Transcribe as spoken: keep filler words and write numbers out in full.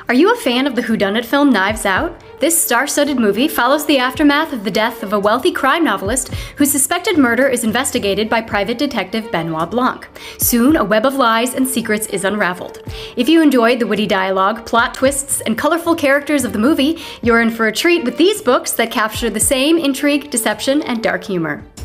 Are you a fan of the whodunit film Knives Out? This star-studded movie follows the aftermath of the death of a wealthy crime novelist whose suspected murder is investigated by private detective Benoit Blanc. Soon, a web of lies and secrets is unraveled. If you enjoyed the witty dialogue, plot twists, and colorful characters of the movie, you're in for a treat with these books that capture the same intrigue, deception, and dark humor.